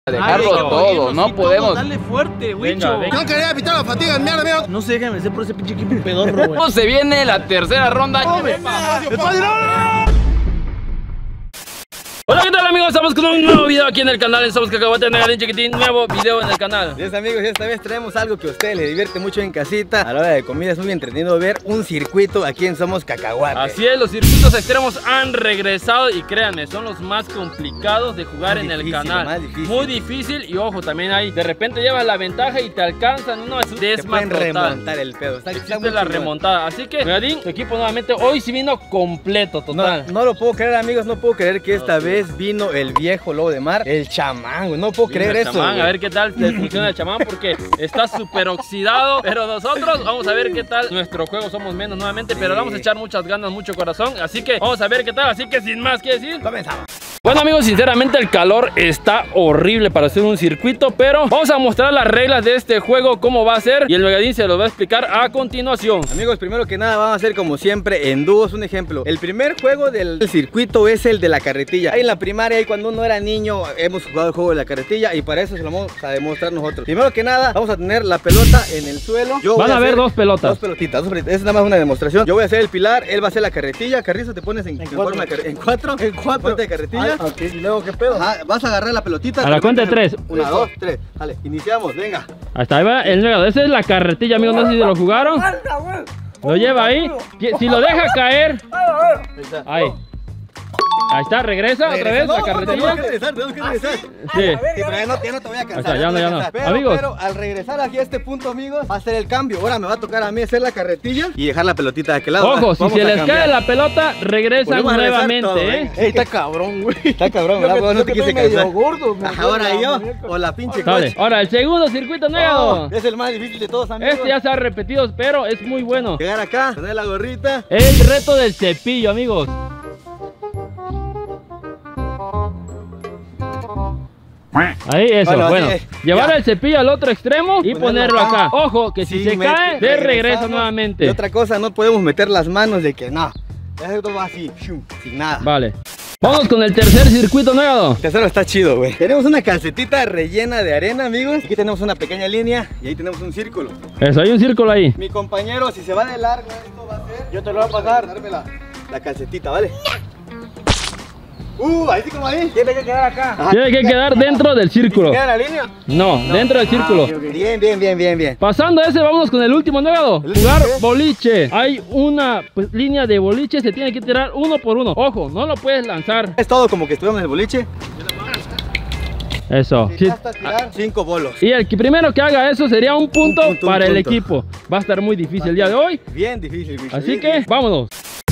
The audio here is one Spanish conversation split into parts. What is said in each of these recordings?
Dejarlo todo, no podemos. Dale fuerte, Wicho. No quería evitar la fatiga, mierda. No se dejen vencer por ese pinche equipo pedorro, güey. Se viene la tercera ronda. Hola, ¿qué tal, amigos? Estamos con un nuevo video aquí en el canal. Estamos Cacahuate, Negadín Chiquitín. Nuevo video en el canal. Yes, amigos, esta vez traemos algo que a ustedes les divierte mucho en casita. A la hora de comida es muy entretenido ver un circuito aquí en Somos Cacahuate. Así es, los circuitos extremos han regresado y créanme, son los más complicados de jugar en el canal. Más difícil. Muy difícil y ojo, también hay, de repente llevas la ventaja y te alcanzan. No, es un Te desma pueden total. remontar el pedo. Está Existe muy la chingón. remontada. Así que, Negadín, tu equipo nuevamente hoy sí vino completo, total. No lo puedo creer, amigos, no puedo creer que esta vez vino el viejo lobo de mar, el chamán, güey. No puedo creer El eso, chamán, güey. a ver qué tal te funciona el chamán porque está súper oxidado. Pero nosotros vamos a ver qué tal nuestro juego. Somos menos nuevamente, pero vamos a echar muchas ganas, mucho corazón. Así que vamos a ver qué tal. Así que sin más que decir, Comenzamos. bueno, amigos, sinceramente el calor está horrible para hacer un circuito, pero vamos a mostrar las reglas de este juego, cómo va a ser, y el Negadín se los va a explicar a continuación. Amigos, primero que nada vamos a hacer como siempre en dúos. Un ejemplo, el primer juego del circuito es el de la carretilla. Ahí en la primaria, ahí cuando uno era niño, hemos jugado el juego de la carretilla y para eso se lo vamos a demostrar nosotros. Primero que nada, vamos a tener la pelota en el suelo. Van a haber dos pelotas. Dos pelotitas. Es nada más una demostración. Yo voy a hacer el pilar, él va a hacer la carretilla. Carrizo, te pones en forma en cuatro. En cuatro. Ponte de carretilla. Ok, y luego, ¿qué pedo? Ajá, vas a agarrar la pelotita. A la cuenta de tres. 1, 2, 3. Vale, iniciamos, venga. Hasta ahí va el Negadín. Esa es la carretilla, amigos, no sé si lo jugaron. Lo lleva ahí. Si lo deja caer. Ahí. Ahí está, regresa otra vez la carretilla. Tenemos que regresar. Sí. Sí, pero ya no te voy a cansar. Ya no. Pero, Amigos. pero al regresar aquí a este punto, amigos, va a ser el cambio. Ahora me va a tocar a mí hacer la carretilla y dejar la pelotita de aquel lado. Ojo, si Vamos se a les cambiar. cae la pelota, regresan Volvemos a regresar todo, nuevamente, venga. Está cabrón, güey. Está cabrón, ¿verdad? No te quise cansar. gordo, Ajá, ahora yo o la pinche Sale. coche. Ahora, el segundo circuito negado. Es el más difícil de todos, amigos. Este ya se ha repetido, pero es muy bueno. Llegar acá, poner la gorrita. El reto del cepillo, amigos. Ahí, eso, bueno. Sí, Llevar ya. el cepillo al otro extremo y ponerlo acá. Ojo, que si se cae, se regresa regresamos. nuevamente. Y otra cosa, no podemos meter las manos de que no. Esto va así, sin nada. Vale. Vamos con el tercer circuito negado. El tercero está chido, güey. Tenemos una calcetita rellena de arena, amigos. Aquí tenemos una pequeña línea y ahí tenemos un círculo. Eso, hay un círculo ahí. Mi compañero, si se va de largo, esto va a ser... Yo te lo voy a pasar. Darme la calcetita, ¿vale? Ahí sí como ahí. Tiene que quedar acá. Ajá. Tiene que quedar dentro del círculo. ¿Queda la línea? No, dentro del círculo. Bien. Pasando ese, vámonos con el último negado. ¿El Jugar último qué? boliche. Hay una línea de boliche, se tiene que tirar uno por uno. Ojo, no lo puedes lanzar. Es todo como que estuvimos en el boliche. Eso. Sí. Hasta tirar 5 bolos. Y el que primero que haga eso sería un punto, Un para el punto. equipo. Va a estar muy difícil el día de hoy. Bien difícil, bicho. Así bien que difícil. vámonos.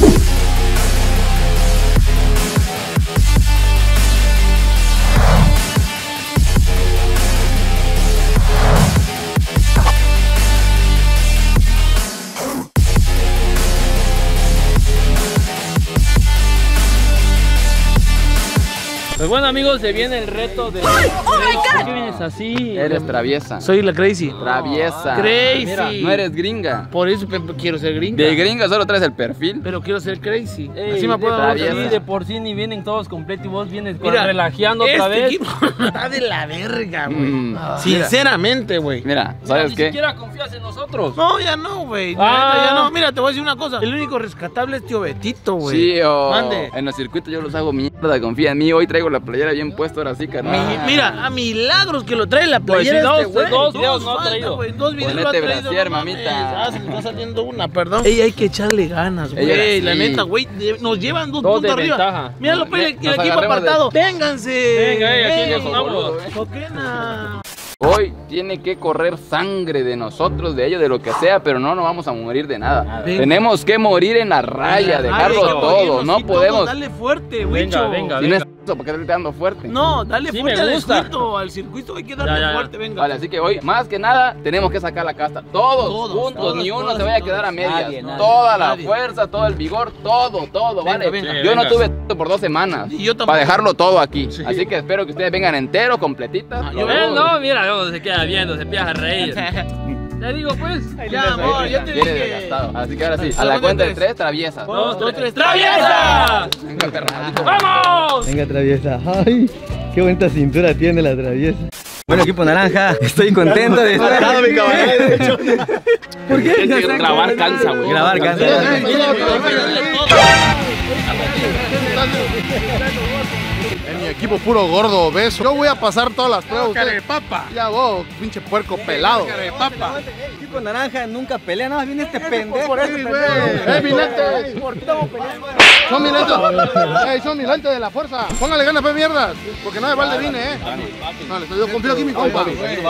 Pues bueno, amigos, se viene el reto de... ¿Por qué vienes así? Eres traviesa. Soy la crazy. Traviesa. Crazy. Mira, no eres gringa. Por eso quiero ser gringa. De gringa solo traes el perfil. Pero quiero ser crazy. Ey, Así me puedo de por traviesa. sí, de por sí ni vienen todos completos y vos vienes Mira, relajeando otra vez. equipo está de la verga, güey. Sinceramente, güey. Mira, Mira, ¿sabes ni qué? siquiera confías en nosotros. No, ya no, güey. Ya no. Mira, te voy a decir una cosa. El único rescatable es tío Betito, güey. Sí, o Mande. en los circuitos yo los hago mierda, confía en mí. Hoy traigo la playera bien puesta, ahora sí, carnal. Mira, a milagros que lo trae la Pues playera sí, este, güey. dos videos no ha falta, traído. güey, 2 videos no ha Ponete traído. brasier, no mames. mamita. Ah, se me está saliendo una, perdón. Ey, hay que echarle ganas, Ella güey. sí. La neta, güey. Nos llevan 2 Todos puntos de arriba. ventaja. Míralo, pues, el Nos equipo agarremos apartado. Vénganse. Venga, aquí Ey, nos unamos. Coquena. Hoy tiene que correr sangre de nosotros, de ellos, de lo que sea, pero no nos vamos a morir de nada. Venga. Tenemos que morir en la raya, dejarlo Ay, todo, oírnos, no sí, podemos. Dale fuerte, Venga, Wicho. venga. Si no es eso, ¿por qué te estoy dando fuerte? No, dale Sí, fuerte me al gusta. circuito. Al circuito hay que darle Ya. fuerte, venga. Vale, así que hoy, más que nada, tenemos que sacar la casta. Todos juntos, todos, ni uno todos, se vaya a todos. quedar a medias. Nadie, Toda la nadie. fuerza, todo el vigor, todo, Venga, ¿vale? venga. Yo no Venga. tuve por 2 semanas Y yo tampoco. para dejarlo todo aquí. Sí. Así que espero que ustedes vengan enteros, completitas. Ah, yo Él no, mira, no, se queda viendo, se empieza a reír. Te digo, pues. Ya, amor, ya te Viene dije. desgastado. Así que ahora sí, A a la la cuenta de cuenta de 3, traviesas. 1, 2, 3. ¡Traviesa! Venga, perra. ¡Vamos! Venga, traviesa. Ay. Qué bonita cintura tiene la traviesa. Bueno, equipo naranja, estoy contento de estar. ¿Por qué? Grabar cansa, güey. Grabar cansa. En mi equipo puro gordo, obeso. Yo voy a pasar todas las pruebas. Carepapa. Ya vos, pinche puerco pelado. Carepapa. El equipo naranja nunca pelea, nada más viene este pendejo. Por eso, milantes! Son milantes. Ey, son milantes de la fuerza. Póngale ganas, pe mierdas. Porque no de balde vine, Vale, yo confío aquí en mi compa.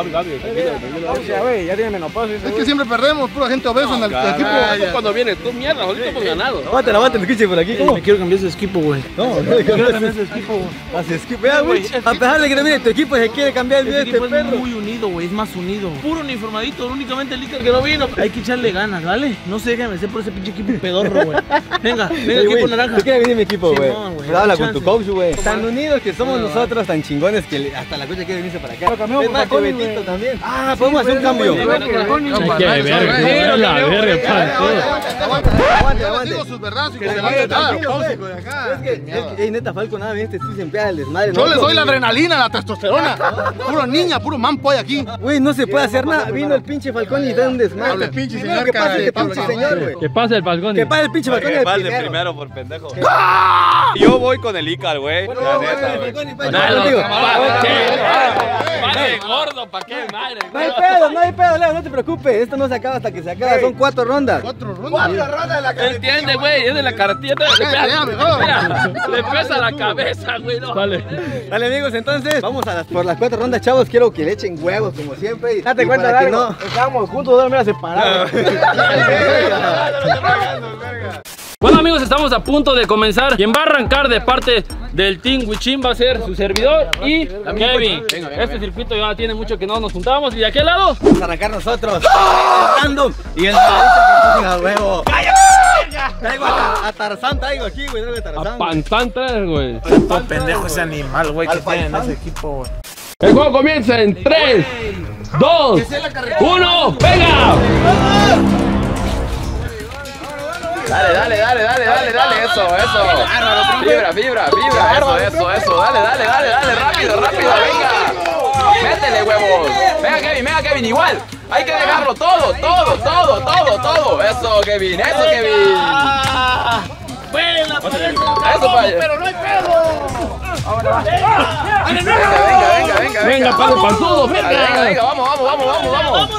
Ya tiene menopausia. Es que siempre perdemos, pura gente obesa en el equipo. Cuando vienes tú, mierda, ahorita hemos ganado. Aguante, escuche por aquí. Me quiero cambiar ese equipo, güey. No, Quiero cambiar ese equipo, güey. Vea, güey. A pesar de que también tu equipo se quiere cambiar el video Este de este equipo es perro. muy unido, güey, es más unido. Puro uniformadito, únicamente el Iker que no vino. Hay que echarle ganas, ¿vale? No se dejen vencer por ese pinche equipo pedorro, güey. Venga, equipo naranja. ¿Tú quieres venir mi equipo, güey? Simón, güey. Habla con Chance. tu coach, güey. Tan unidos que somos nosotros, tan chingones que hasta la cocha quiere venirse para acá. Es más, que Betito también. Ah, podemos hacer un cambio. Hay que ver, la verga, Aguante. Digo sus verdades y que se vaya Es que, neta, Falco, nada, bien, te estoy siempre al desmadre. Yo les doy la adrenalina, la testosterona. Puro niña, puro manpoy aquí. Güey, no se puede hacer nada. Vino el pinche Falcón y da un desmadre. Hable, pinche señor, ¿Qué pasa cara de este pinche Pablo, señor, güey? Que pase el Falcón. Que pase el pinche Falcón y el primero. primero por pendejo. Yo voy con el Icar, güey. La neta, güey. Vale, gordo, ¿pa' qué madre? No hay pedo, Leo, no te preocupes. Esto no se acaba hasta que se acaba. Son 4 rondas. 4 rondas. Entiende, güey, es de la carretilla. Le pesa la cabeza, güey. No. Dale. Dale, amigos, entonces vamos a por las 4 rondas, chavos. Quiero que le echen huevos, como siempre. Y, Date y cuenta, para que Largo. Estábamos juntos, mira, separados. Bueno, amigos, estamos a punto de comenzar. Quien va a arrancar de parte del Team Wichín va a ser su servidor y Kevin. Este circuito ya tiene mucho que no nos juntábamos. ¿Y de aquel lado? Vamos a arrancar nosotros. Random. Y el marito que puso a huevo. Traigo a Tarzán, traigo aquí, güey. Traigo a A Tarzán. Panzán 3, güey. Pendejo ese animal, güey, que tiene en ese equipo, güey. El juego comienza en 3, 2, 1, ¡venga! Dale, eso. Fibra, eso. Dale, rápido, venga. Métele, huevos. Venga, Kevin, igual. Hay que dejarlo todo. Eso, Kevin. Buena, Eso, pero no hay pedo. Venga, Palo panzudo, venga. Venga, vamos.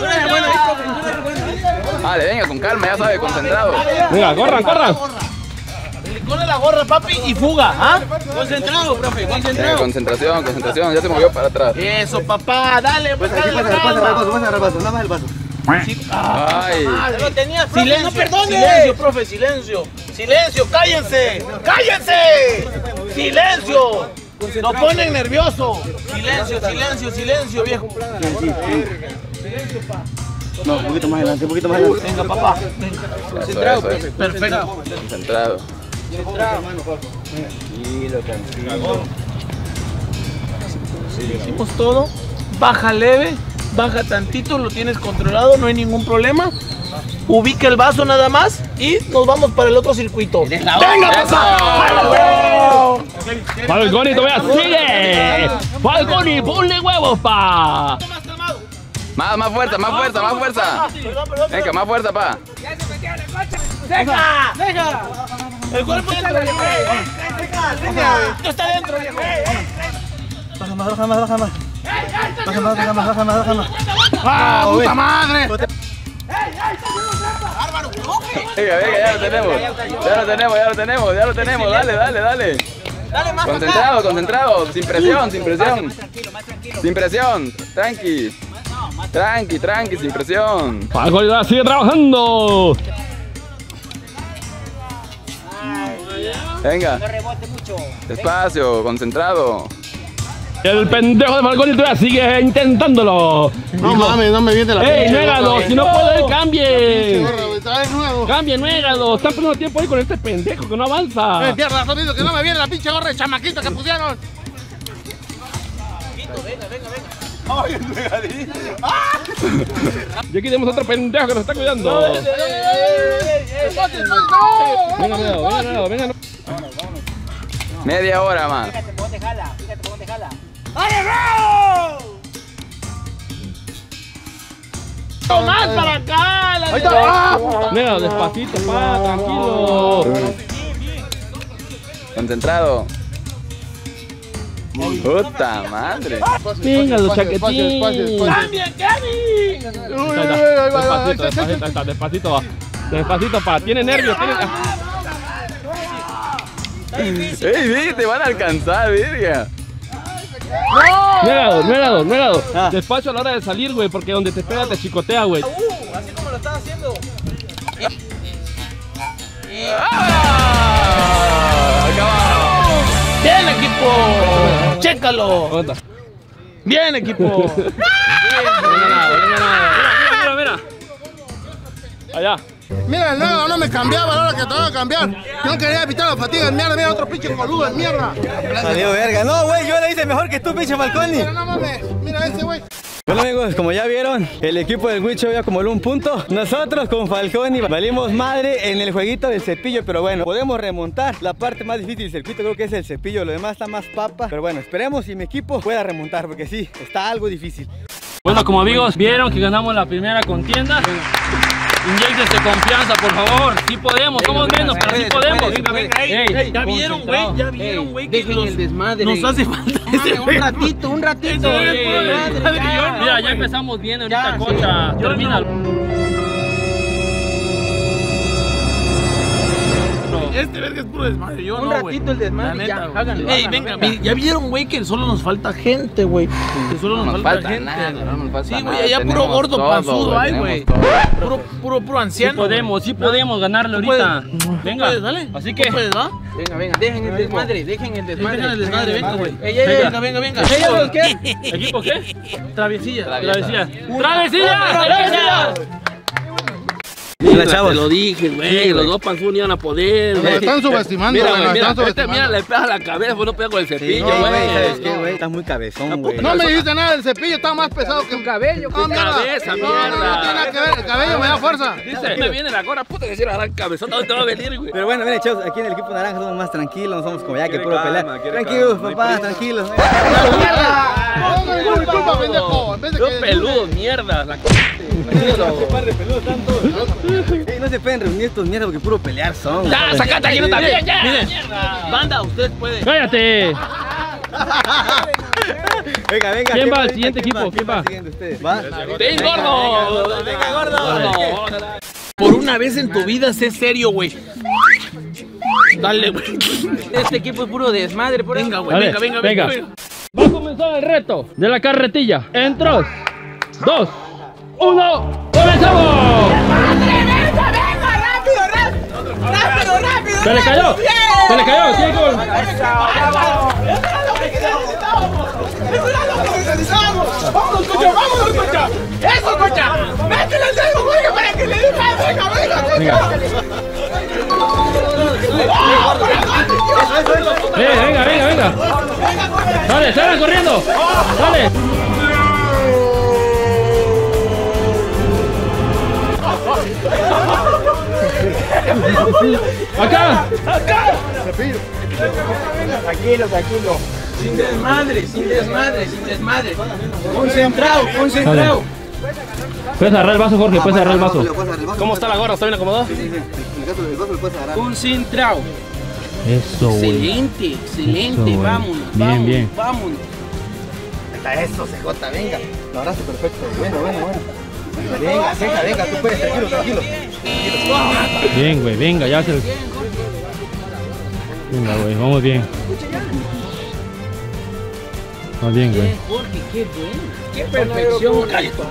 Vale, venga, con calma, ya sabes, concentrado. Venga, corran. Con la gorra, papi, y fuga, ¿ah? Concentrado, profe, Venga, concentración, ya se movió para atrás. Eso, papá, dale, pues Aquí pasa el vaso, nada más el vaso. Ay. lo tenía, silencio, no perdone. Silencio, profe, silencio, cállense, silencio. Nos ponen nervioso. Silencio, viejo. No, un poquito más adelante. Venga, papá, venga. Concentrado, profe. Perfecto. Concentrado. Hicimos todo. Baja leve, baja tantito, lo tienes controlado, no hay ningún problema. Ubica el vaso nada más y nos vamos para el otro circuito. ¡Venga, papá! Falconi, todavía sigue. Falconi, ponle huevos, pa. Más fuerza. Venga, más fuerza, pa. ¡Deja! El cuerpo está dentro, viejo. Esto está dentro, viejo. Baja más. ¡Ah, puta madre! Venga, ya lo tenemos. Dale. Dale más. Concentrado, sin presión. Tranqui, sin presión. Falconi sigue trabajando. Venga. Despacio, concentrado. El pendejo de Falconi todavía sigue intentándolo. No mames, no me viene la ¡Ey, pinche nuégalo! gorra. Si no puede, cambie. Gorra, güey, trae nuevo. Cambie, nuégalo. Están perdiendo tiempo ahí con este pendejo que no avanza. Mierda, sonido, que no me viene la pinche gorra de chamaquito que pusieron. Y aquí tenemos otro pendejo que nos está cuidando. Venga. Media hora más. Fíjate por dónde jala. ¡Más para acá! Ahí está. Mira, despacito, pa, tranquilo. Concentrado. Puta madre. Venga, los chaquetín. Espacio. ¡Cambia, Kevin! Despacito, despacito va. Despacito, pa. Tiene nervios, tiene... ¡Ey, te van a alcanzar, virga! Nuegado. Despacio a la hora de salir, güey, porque donde te pega te chicotea, güey. Así como lo estás haciendo. ¡Bien, equipo! ¡Chécalo! ¡Bien, equipo! Mira. Allá. Mira, el negro no me cambiaba a la hora que te van a cambiar. Yo no quería evitar la fatiga, mierda, mira otro pinche coludo, es mierda. Salió verga. No, güey, yo le hice mejor que tú, pinche Falconi. Pero no mames, mira ese güey. Bueno amigos, como ya vieron, el equipo del Huicho ya acumuló un punto. Nosotros con Falconi valimos madre en el jueguito del cepillo, pero bueno, podemos remontar. La parte más difícil del circuito creo que es el cepillo, lo demás está más papa. Pero bueno, esperemos y mi equipo pueda remontar, porque sí, está algo difícil. Bueno, como amigos, vieron que ganamos la primera contienda. Inyéctense confianza, por favor. Sí podemos, somos menos, pero sí podemos. Ey, ya vieron, güey, que el desmadre. nos hace falta ese Un ratito. Mira, ya empezamos bien ahorita, Concha. Termina. Este verga es puro desmadre, yo Un no, güey. ratito el desmadre, La ya, neta, güey. háganlo. Ey, venga, ya vieron, güey, que solo nos falta gente, güey. Que solo No nos nos falta falta gente. nada, no nos falta Sí, nada. güey, allá puro Tenemos gordo todo, panzudo hay, güey. tenemos todo. Puro Sí anciano. podemos, ganarle ahorita. Venga, Venga, dale. así ¿Tú que... puedes, ¿va? Venga, dejen el desmadre, dejen el desmadre. Dejen el desmadre, venga, güey. Venga. ¿Ellos qué? ¿Equipo qué? Travesía. Travesía. ¡Travesía! Hola, chavos. Te lo dije, güey, los dos panzudos iban a poder, Nos güey. están subestimando, Mira, güey, güey, nos mira, están este, mira, subestimando. le pega la cabeza, pues no pega con el Sí, cepillo, güey, güey. ¿sabes qué, güey? Estás muy cabezón, güey. No me dijiste nada del cepillo, está más pesado que un cabello, No, mierda. cabeza, No tiene mierda. nada que ver, el cabello me da fuerza. Dice, me viene la gorra, puta que si la gran cabezota, ¿dónde te va a venir, güey? Pero bueno, miren, chavos, aquí en el equipo naranja somos más tranquilos, no somos como ya que puro calma, pelear. quiere Tranquilos, calma, no hay papá, prisa. tranquilos. No, disculpa, pendejo. En vez de Dos que peludos, mierda. Ey, no se pueden reunir estos mierdas porque puro pelear son. Ya, sacate aquí, no también, ya. Miren, banda, ustedes pueden. ¡Cállate! Venga. ¿Quién va al ahorita? siguiente equipo? ¿Quién va? al siguiente ustedes? ¿Va? ¡Ven, gordo! ¡Venga, gordo! Por una vez en tu vida, sé serio, güey. Dale, güey. Este equipo es puro desmadre, por Venga, güey, Dale, venga. Va a comenzar el reto de la carretilla. En 3, 2, 1, ¡comenzamos! ¡Rápido! ¡Se le cayó! ¡Tiene que volver! ¡Vámonos, cocha! ¡Eso, cocha! ¡Métele el dedo, güey, para que le dé más! ¡Venga, cocha! Venga. Dale, salgan corriendo. Dale. Acá. Tranquilo. Sin desmadre. Concentrado. Puedes agarrar el vaso, Jorge, puedes agarrar el vaso. ¿Cómo está la gorra? ¿Está bien acomodado? Sí. El vaso lo puedes agarrar. Concentrado. Eso, güey. Excelente. Eso, güey. Vámonos. Bien. Vámonos. Está eso, CJ, venga. Lo abrazo perfecto. Bueno. Venga, tú puedes, tranquilo. Bien, güey, venga, ya se... Venga, güey, vamos bien. Vamos bien, güey. Jorge, qué bueno. Qué perfección.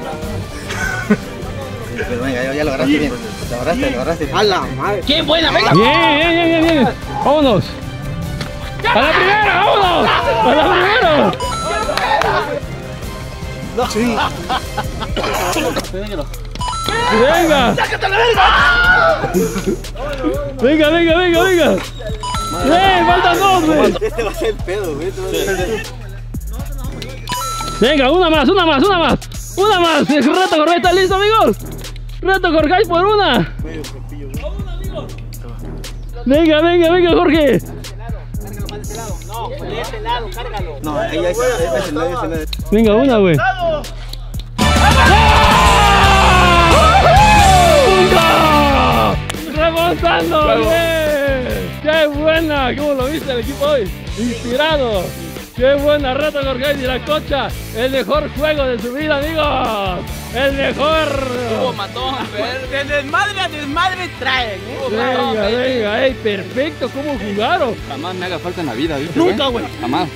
Pero venga, ya lo agarraste bien. Lo agarraste. A la madre. Qué buena, venga. Bien. Vámonos. A la primera, vámonos. A la primera. Venga. ¡Sácate la verga! Venga. Faltan dos, güey. Este va a ser el pedo, güey. Venga, una más. El reto Jorge está listo, amigos. Reto Jorge por una. Venga, Jorge. No, de este lado, cárgalo. No, ahí está. Venga, una, güey. ¡Remontando! ¡Bien! ¡Qué buena! ¿Cómo lo viste el equipo hoy? Inspirado. ¡Qué buena reta, Jorge y la Cocha! El mejor juego de su vida, amigos. El mejor. Hubo matón, De desmadre a desmadre traen. Venga, perfecto. ¿Cómo jugaron? Jamás me haga falta en la vida, ¿viste? Nunca, güey. Jamás.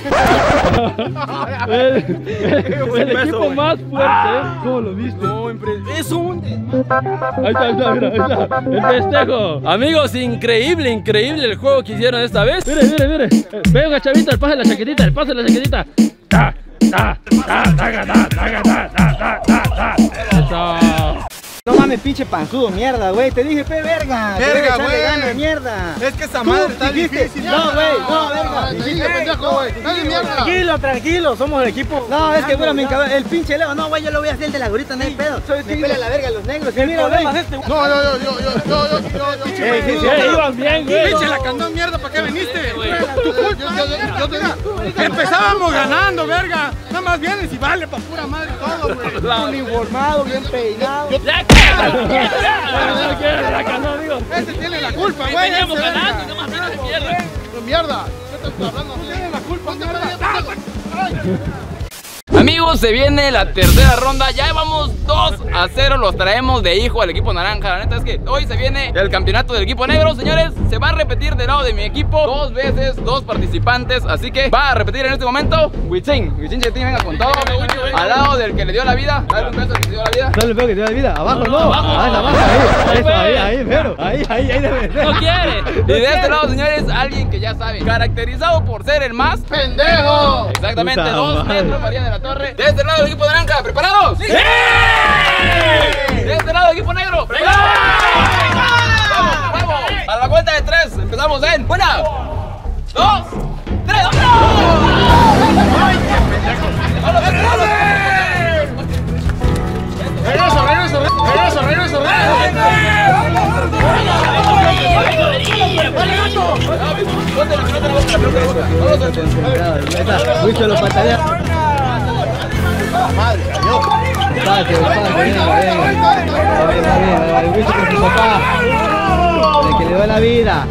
El equipo más fuerte. ¿Cómo lo viste? Es un... Ahí está, mira. El festejo. Amigos, increíble el juego que hicieron esta vez. Mire. Venga, chavita, el pase de la chaquetita. Eso. No mames, pinche panzudo, mierda, güey. Te dije, verga. Verga, güey. Gana, mierda. Es que esa madre está difícil. No, güey, no, verga. Dijiste, pendejo, güey. Dale mierda. Tranquilo, somos el equipo. No, es que bueno, me cabrón. El pinche Leo, no, güey, yo lo voy a hacer el de la gorrita, no hay pedo. Me pela la verga los negros. Mira, güey. No, yo. Iban bien, güey. Pinche la candón mierda, ¿para qué viniste? Tu culpa. Yo te digo. Empezábamos ganando, verga. Nada más vienes y vale pa' pura madre todo, güey. Uniformado, bien peinado. Ese tiene la culpa, güey. Veníamos ganando y nomás menos de mierda. Mierda. ¿Qué te estoy hablando? Tú tienes la culpa, mierda. Amigos, se viene la tercera ronda. Ya vamos 2-0. Los traemos de hijo al equipo naranja. La neta es que hoy se viene el campeonato del equipo negro. Señores, se va a repetir del lado de mi equipo 2 veces, 2 participantes. Así que va a repetir en este momento Wichín Chetín, venga con todo. Al lado del que le dio la vida. Dale un beso al que le dio la vida. Dale el peo que te da la vida. Abajo no. Abajo, ahí, pero. Ahí debe ser. No quiere. Y de este lado, señores, alguien que ya saben, caracterizado por ser el más ¡pendejo! exactamente, Puta 2 madre. metros, María de la Torre. De este lado el equipo naranja, ¿preparados? ¡Sí! De este lado el equipo negro, ¡preparados! ¡Vamos! A la cuenta de 3, empezamos en 1, 2, 3, Regreso. Wicho lo patalea. Madre, cayó. Venga. El Wicho con su papá. El que le dio la vida.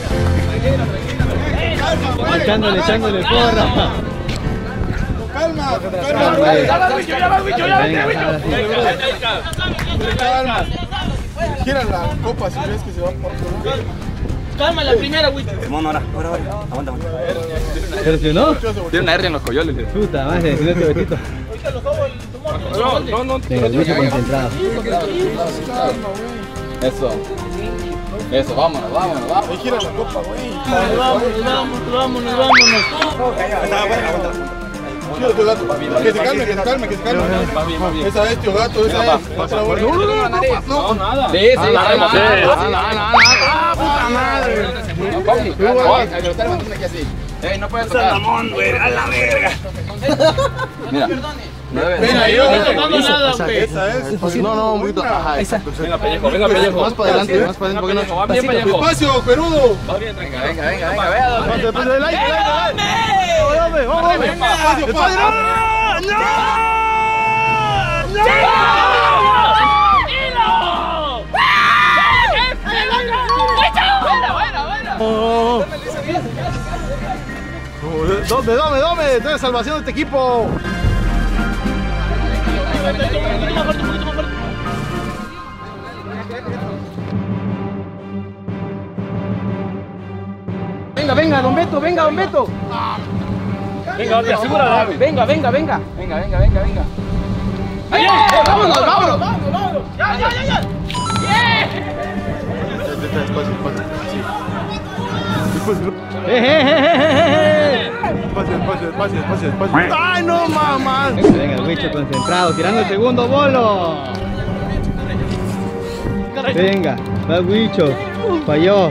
Echándole porra. Calma. Gira la copa si ves que se va por otro. Calma la primera, güey. Aguanta. ¿Presionó? Tiene una R en los coyoles. Puta madre, si no te betito. No. Venga, el Wicho concentrado. Eso, vámonos. Ahí gira la copa, güey. Vámonos. Gira tu gato. Que se calme. Esa es, tío gato, esa es. No, nada. Sí. Puta madre. No puedes tocar. Ramón, güey, a la verga. Mira. Venga, yo. No nada, güey. Esa es. No, un poquito. Ajá, esa. Venga, pellejo. Más para adelante, porque no. Va bien, pellejo. Despacio, perudo. Venga, vea. Despacio del aire. Vamos. Despacio, Dame, de salvación de este equipo. Venga, don Beto. Venga, te asegura. Venga. Venga. Vámonos. Ya. Despacio. Ay, no, mamá. Venga, el Wicho concentrado, tirando el segundo bolo. Venga, va Wicho. Falló.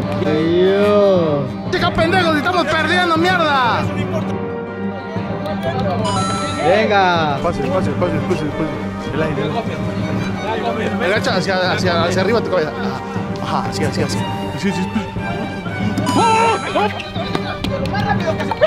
Chica pendejos, estamos perdiendo, mierda. Venga. Espacio. El aire. Agacha hacia arriba tu cabeza. Ajá, así. Sí. rápido que se...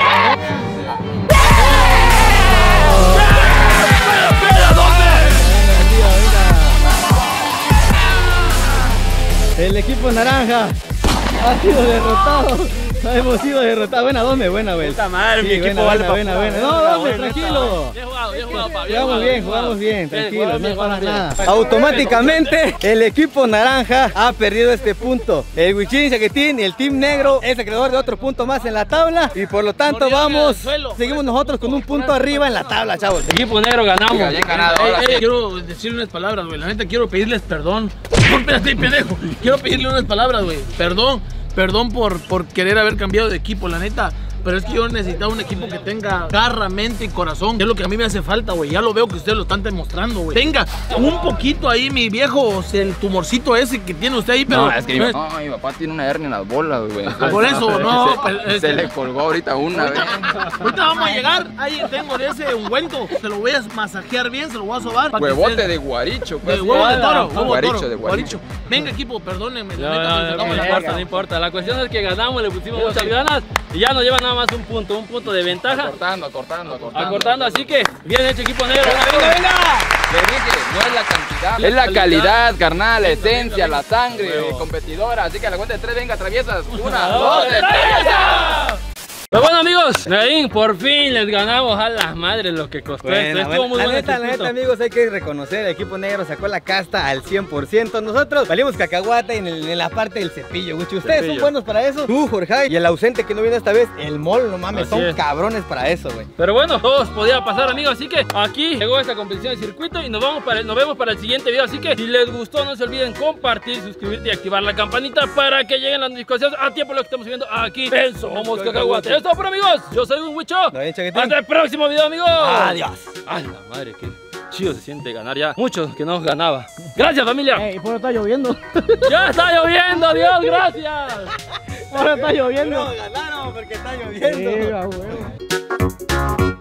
El equipo naranja ha sido derrotado. Hemos sido derrotados. Buena, Dome, buena, güey. Puta madre, Sí, mi equipo vale buena. No, Dome, tranquilo. Jugamos bien, tranquilo, no pasa nada. Automáticamente el equipo naranja ha perdido este punto. El Huichín Chaquetín y el Team Negro es el creador de otro punto más en la tabla. Y por lo tanto seguimos nosotros con un punto arriba en la tabla, chavos. Equipo negro ganamos. Bien ganado. Quiero decirle unas palabras, güey. La neta, quiero pedirles perdón. No, espérate, pendejo. Quiero pedirle unas palabras, güey. Perdón por querer haber cambiado de equipo, la neta. Pero es que yo necesitaba un equipo que tenga garra, mente y corazón. Es lo que a mí me hace falta, güey. Ya lo veo que ustedes lo están demostrando, güey. Tenga un poquito ahí, mi viejo, o sea, el tumorcito ese que tiene usted ahí, pero... No, es que mi papá tiene una hernia en las bolas, güey. Por eso, no. Se le colgó ahorita una vez. Ahorita vamos a llegar. Ahí tengo de ese ungüento. Se lo voy a masajear bien, se lo voy a sobar. Huevote de guaricho, pues. De huevo de toro. Guaricho de guaricho. Venga, equipo, perdónenme. No importa. La cuestión es que ganamos, le pusimos muchas ganas y ya nos lleva nada más un punto de ventaja. Acortando, así que bien hecho, equipo negro. Venga. Le dije, no es la cantidad, es la calidad, carnal, la esencia, la sangre competidora. Así que a la cuenta de 3, venga, traviesas. 1, 2, 3. Pero bueno, amigos, Naín, por fin les ganamos a las madres lo que costó esto. Estuvo muy bueno. La neta, amigos, hay que reconocer, el equipo negro sacó la casta al 100%. Nosotros valimos cacahuate en la parte del cepillo, Gucci. Ustedes son buenos para eso. Tú, Jorge, y el ausente que no viene esta vez, el Mol, no mames, son cabrones para eso, güey. Pero bueno, todos podía pasar, amigos, así que aquí llegó esta competición de circuito y nos vemos para el siguiente video. Así que si les gustó, no se olviden compartir, suscribirte y activar la campanita para que lleguen las notificaciones a tiempo lo que estamos subiendo aquí en Somos Cacahuate. Esto por amigos, yo soy un Huicho. Hasta el próximo video, amigos. Adiós. Ay, la madre, qué chido se siente ganar ya. Muchos que no ganaba. Gracias, familia. ¿Por qué está lloviendo? Ya está lloviendo, Dios, gracias. Ahora está lloviendo. No, ganaron porque está lloviendo. Sí,